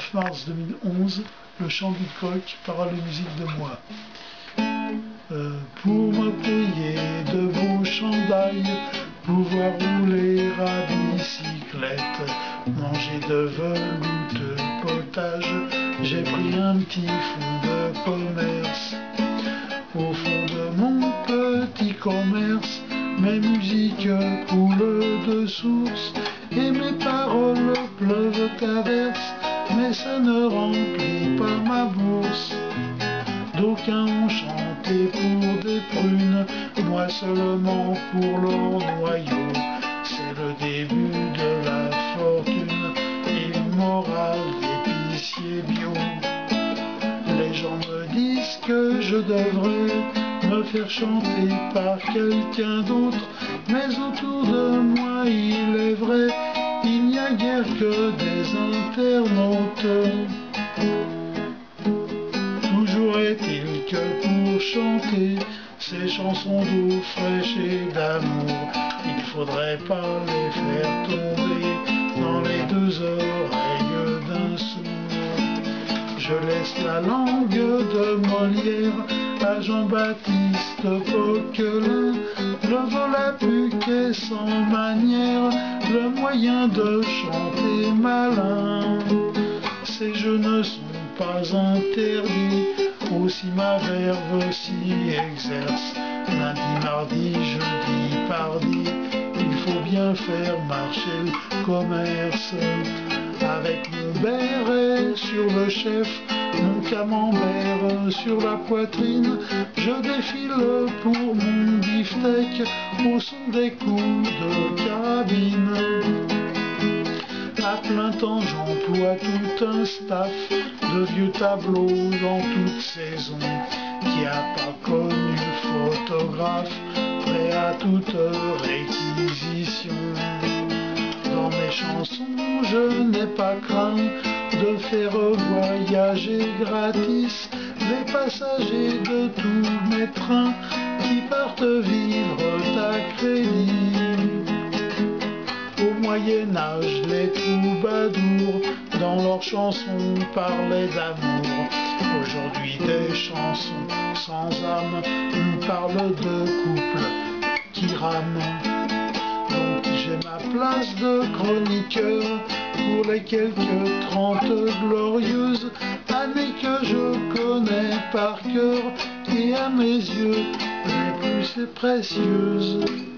9 mars 2011, le chant du coq, paroles et musique de moi. Pour me payer de beaux chandails, pouvoir rouler à bicyclette, manger de velouteux potage, j'ai pris un petit fonds de commerce. Au fond de mon petit commerce, mes musiques coulent de source et mes paroles pleuvent à verse, mais ça ne remplit pas ma bourse. D'aucuns ont chanté pour des prunes, moi seulement pour leur noyau. C'est le début de la fortune et le moral d'épicier bio. Les gens me disent que je devrais me faire chanter par quelqu'un d'autre, mais autour de moi, il est vrai, il n'y a guère que des internautes. Toujours est-il que pour chanter ces chansons d'eau fraîche et d'amour, il faudrait pas les faire tomber dans les deux oreilles d'un sourd. Je laisse la langue de Molière à Jean-Baptiste Poquelin, le volapük est sans manière, le moyen de chanter malin. Ces jeux ne sont pas interdits, aussi ma verve s'y exerce. Lundi, mardi, jeudi, pardi, il faut bien faire marcher le commerce. Avec mon béret sur le chef, mon camembert sur la poitrine, je défile pour mon beefsteak au son des coups de carabine. À plein temps, j'emploie tout un staff de vieux tableaux dans toute saison. Qui a pas connu le photographe, prêt à toute réquisition. Dans mes chansons, je n'ai pas craint de faire voyager gratis les passagers de tous mes trains qui partent vivre à crédit. Au Moyen-Âge, les troubadours, dans leurs chansons, parlaient d'amour. Aujourd'hui, des chansons sans âme, on parle de couples qui rament. Donc j'ai ma place de chroniqueur pour les quelques 30 glorieuses années que je connais par cœur et à mes yeux les plus précieuses.